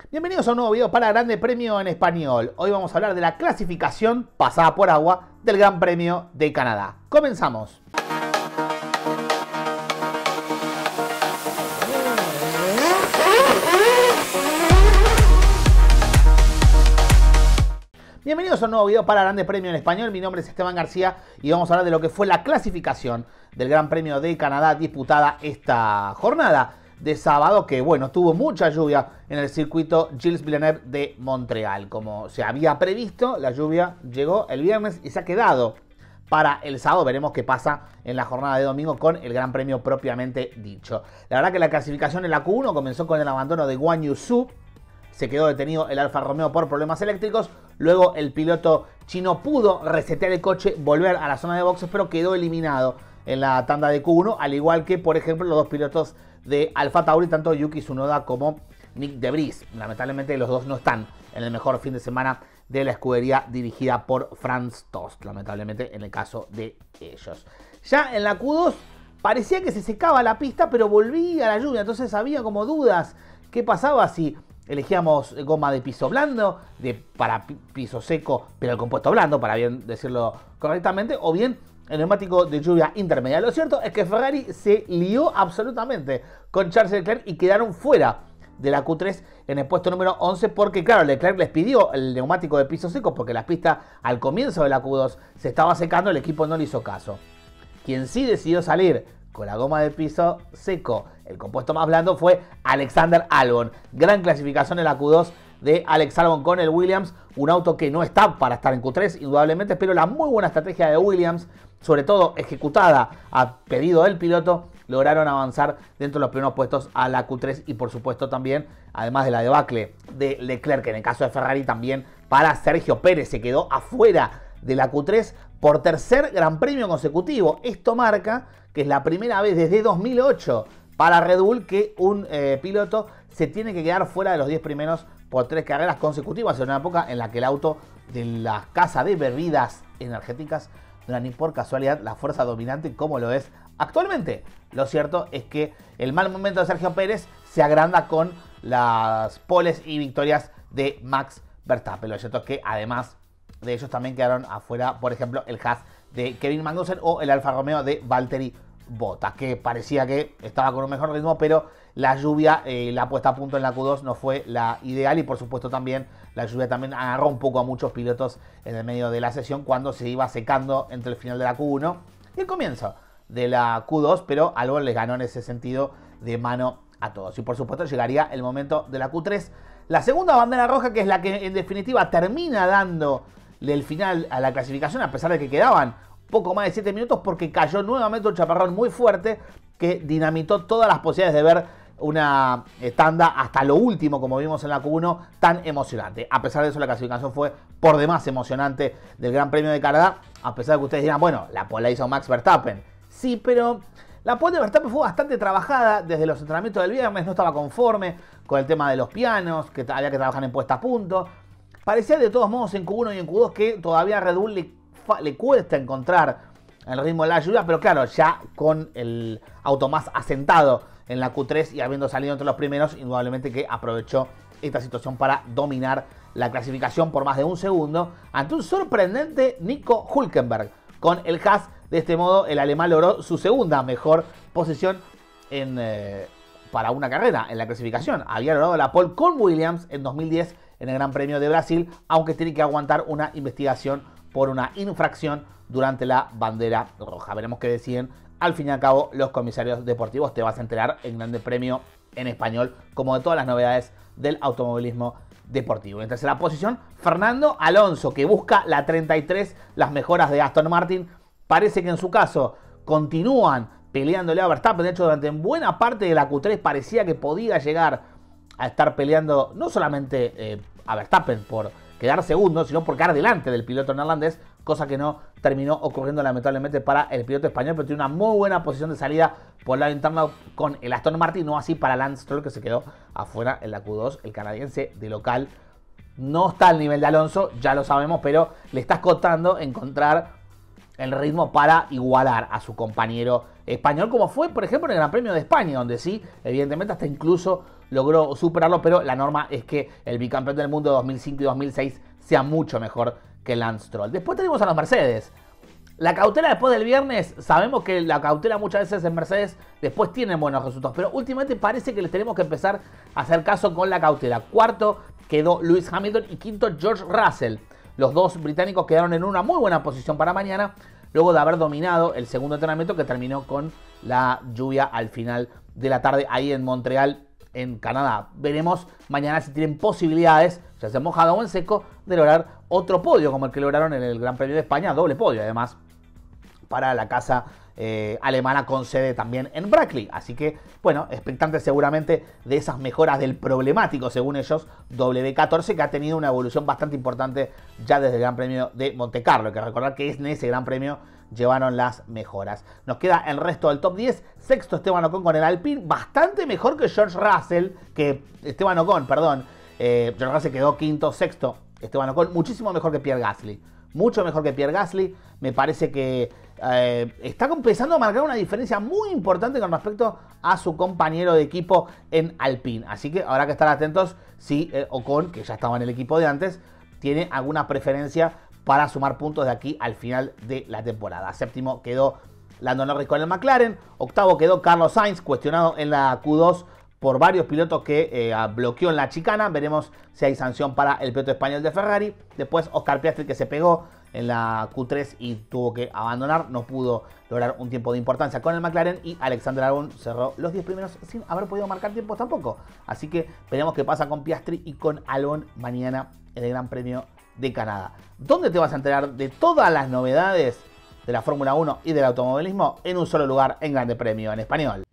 Bienvenidos a un nuevo video para Grande Premio en Español. Hoy vamos a hablar de la clasificación pasada por agua del Gran Premio de Canadá. Comenzamos. Bienvenidos a un nuevo video para Grande Premio en Español. Mi nombre es Esteban García y vamos a hablar de lo que fue la clasificación del Gran Premio de Canadá disputada esta jornada de sábado, que bueno, tuvo mucha lluvia en el circuito Gilles Villeneuve de Montreal. Como se había previsto, la lluvia llegó el viernes y se ha quedado para el sábado. Veremos qué pasa en la jornada de domingo con el Gran Premio propiamente dicho. La verdad que la clasificación en la Q1 comenzó con el abandono de Guan Yu Zhou. Se quedó detenido el Alfa Romeo por problemas eléctricos. Luego el piloto chino pudo resetear el coche, volver a la zona de boxes, pero quedó eliminado en la tanda de Q1, al igual que, por ejemplo, los dos pilotos de Alfa Tauri, tanto Yuki Tsunoda como Nick de Vries. Lamentablemente los dos no están en el mejor fin de semana de la escudería dirigida por Franz Tost, lamentablemente en el caso de ellos. Ya en la Q2 parecía que se secaba la pista, pero volvía la lluvia, entonces había como dudas. ¿Qué pasaba si elegíamos goma de piso blando, para piso seco, pero el compuesto blando, para bien decirlo correctamente, o bien el neumático de lluvia intermedia? Lo cierto es que Ferrari se lió absolutamente con Charles Leclerc y quedaron fuera de la Q3 en el puesto número 11 porque, claro, Leclerc les pidió el neumático de piso seco porque la pista al comienzo de la Q2 se estaba secando, el equipo no le hizo caso. Quien sí decidió salir con la goma de piso seco, el compuesto más blando, fue Alexander Albon. Gran clasificación en la Q2 de Alex Albon con el Williams, un auto que no está para estar en Q3 indudablemente, pero la muy buena estrategia de Williams, sobre todo ejecutada a pedido del piloto, lograron avanzar dentro de los primeros puestos a la Q3 y por supuesto también, además de la debacle de Leclerc, en el caso de Ferrari también para Sergio Pérez, se quedó afuera de la Q3 por tercer Gran Premio consecutivo. Esto marca que es la primera vez desde 2008 para Red Bull que un piloto se tiene que quedar fuera de los 10 primeros por 3 carreras consecutivas, en una época en la que el auto de la casa de bebidas energéticas no era ni por casualidad la fuerza dominante como lo es actualmente. Lo cierto es que el mal momento de Sergio Pérez se agranda con las poles y victorias de Max Verstappen. Lo cierto es que además de ellos también quedaron afuera, por ejemplo, el Haas de Kevin Magnussen o el Alfa Romeo de Valtteri Bottas, que parecía que estaba con un mejor ritmo, pero la lluvia, la puesta a punto en la Q2 no fue la ideal y por supuesto también la lluvia también agarró un poco a muchos pilotos en el medio de la sesión cuando se iba secando entre el final de la Q1 y el comienzo de la Q2, pero Albon les ganó en ese sentido de mano a todos. Y por supuesto llegaría el momento de la Q3, la segunda bandera roja, que es la que en definitiva termina dándole el final a la clasificación, a pesar de que quedaban poco más de 7 minutos, porque cayó nuevamente un chaparrón muy fuerte que dinamitó todas las posibilidades de ver una tanda hasta lo último, como vimos en la Q1, tan emocionante. A pesar de eso, la clasificación fue por demás emocionante del Gran Premio de Canadá, a pesar de que ustedes dirán, bueno, la pole la hizo Max Verstappen. Sí, pero la pole de Verstappen fue bastante trabajada desde los entrenamientos del viernes, no estaba conforme con el tema de los pianos, que había que trabajar en puesta a punto. Parecía de todos modos en Q1 y en Q2 que todavía a Red Bull le cuesta encontrar el ritmo de la lluvia, pero claro, ya con el auto más asentado en la Q3 y habiendo salido entre los primeros, indudablemente que aprovechó esta situación para dominar la clasificación por más de un segundo ante un sorprendente Nico Hülkenberg. Con el Haas, de este modo, el alemán logró su segunda mejor posición para una carrera en la clasificación. Había logrado la pole con Williams en 2010 en el Gran Premio de Brasil, aunque tiene que aguantar una investigación por una infracción durante la bandera roja. Veremos qué deciden al fin y al cabo los comisarios deportivos. Te vas a enterar en Grande Premio en Español, como de todas las novedades del automovilismo deportivo. En tercera posición, Fernando Alonso, que busca la 33, las mejoras de Aston Martin. Parece que en su caso continúan peleándole a Verstappen. De hecho, durante buena parte de la Q3 parecía que podía llegar a estar peleando no solamente a Verstappen por quedar segundo, sino por quedar delante del piloto neerlandés, cosa que no terminó ocurriendo lamentablemente para el piloto español, pero tiene una muy buena posición de salida por el lado interno con el Aston Martin, no así para Lance Stroll, que se quedó afuera en la Q2. El canadiense de local no está al nivel de Alonso, ya lo sabemos, pero le está costando encontrar el ritmo para igualar a su compañero español, como fue por ejemplo en el Gran Premio de España, donde sí, evidentemente hasta incluso logró superarlo, pero la norma es que el bicampeón del mundo de 2005 y 2006 sea mucho mejor que Lance Stroll. Después tenemos a los Mercedes. La cautela después del viernes, sabemos que la cautela muchas veces en Mercedes después tienen buenos resultados, pero últimamente parece que les tenemos que empezar a hacer caso con la cautela. Cuarto quedó Lewis Hamilton y quinto George Russell. Los dos británicos quedaron en una muy buena posición para mañana, luego de haber dominado el segundo entrenamiento que terminó con la lluvia al final de la tarde ahí en Montreal, en Canadá. Veremos mañana si tienen posibilidades, ya sea mojado o en seco, de lograr otro podio como el que lograron en el Gran Premio de España, doble podio además para la casa alemana con sede también en Brackley. Así que, bueno, expectantes seguramente de esas mejoras del problemático, según ellos, W14, que ha tenido una evolución bastante importante ya desde el Gran Premio de Montecarlo. Hay que recordar que en ese Gran Premio llevaron las mejoras. Nos queda el resto del top 10. Sexto Esteban Ocon con el Alpine, bastante mejor que George Russell, George Russell quedó quinto. Sexto Esteban Ocon, muchísimo mejor que Pierre Gasly. Mucho mejor que Pierre Gasly. Me parece que está empezando a marcar una diferencia muy importante con respecto a su compañero de equipo en Alpine. Así que habrá que estar atentos si Ocon, que ya estaba en el equipo de antes, tiene alguna preferencia para sumar puntos de aquí al final de la temporada. Séptimo quedó Lando Norris con el McLaren. Octavo quedó Carlos Sainz, cuestionado en la Q2 por varios pilotos que bloqueó en la chicana. Veremos si hay sanción para el piloto español de Ferrari. Después Oscar Piastri, que se pegó en la Q3 y tuvo que abandonar. No pudo lograr un tiempo de importancia con el McLaren. Y Alexander Albon cerró los 10 primeros sin haber podido marcar tiempos tampoco. Así que veremos qué pasa con Piastri y con Albon mañana en el Gran Premio de Canadá. ¿Dónde te vas a enterar de todas las novedades de la Fórmula 1 y del automovilismo? En un solo lugar, en Grande Premio en Español.